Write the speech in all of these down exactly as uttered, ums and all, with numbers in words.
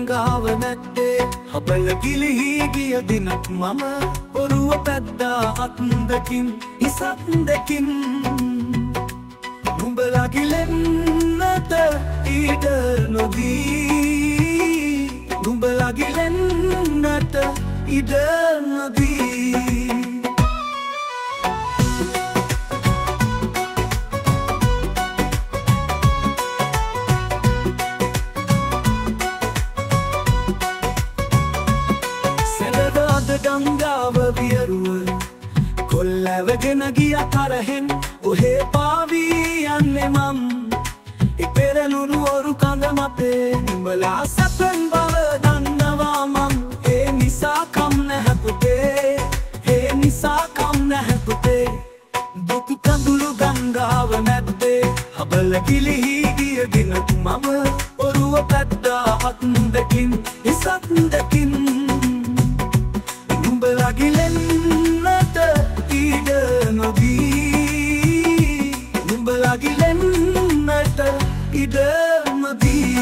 ගංගාව නැත්තේ හබල ගිලිහි ගිය දිනක් මම ඔරුව පැද්දා අත් දෙකින් ඉසත් දෙකින් නුඹලා ගිලෙන්නට ඉඩ නොදී නුඹලා ගිලෙන්නට ඉඩ නොදී ගංගාව වියරුව කොල්ලැවගෙන ගිය තරහෙන් ඔහේ පාවී යන්නේ මම් ඉපෙරළුණු ඔරු කඳ මතේ නුඹලා සැපෙන් බව දන්නවා මම් ඒ නිසා කම් නැහැ පුතේ ඒ නිසා කම් නැහැ පුතේ දුක කඳුළු ගංගාව මැද්දේ හබල ගිලිහි ගිය දිනක් මම ඔරුව පැද්දා අත් දෙකින් ඉසත් දෙකින් නුඹලා ගිලෙන්නට ඉඩ නොදී නුඹලා ගිලෙන්නට ඉඩ නොදී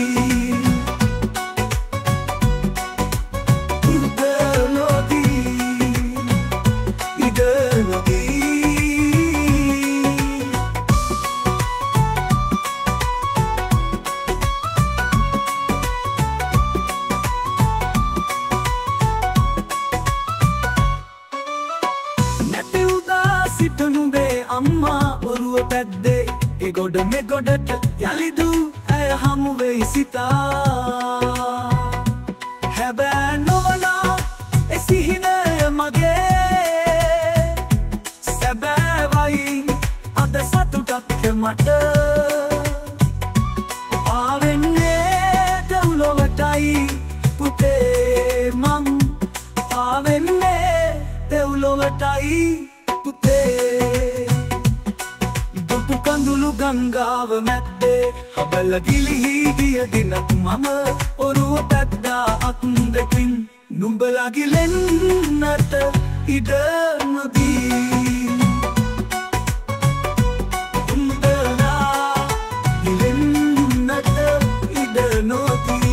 ඉඩ නොදී ඉඩ නොදී අම්මා ඔරුව පැද්දේ ඒ ගොඩ මේ ගොඩට යලිදු ඇය හමු වෙයි සිතා හැබෑ නොවනා ඒ සිහිනය මගේ සැබෑවයි අද සතුටක් මට ආවෙන්නේ දෙව්ලොවටයි පුතේ මං ආවෙන්නේ දෙව්ලොවටයි පුතේ කඳුළු ගංගාව මැද්දේ හබල ගිලිහි ගිය දිනක් මම ඔරුව පැද්දා අත් දෙකින් නුඹලා ගිලෙන්නට ඉඩ නොදී නුඹලා ගිලෙන්නට ඉඩ නොදී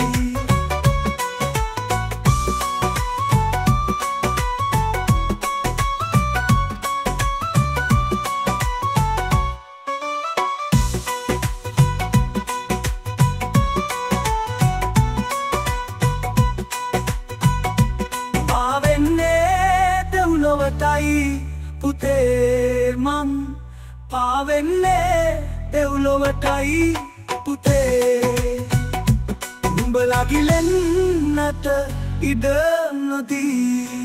පුතේ මං පාවෙන්නේ දෙව්ලොවටයි පුතේ නුඹලා ගිලෙන්නට ඉඩ නොදී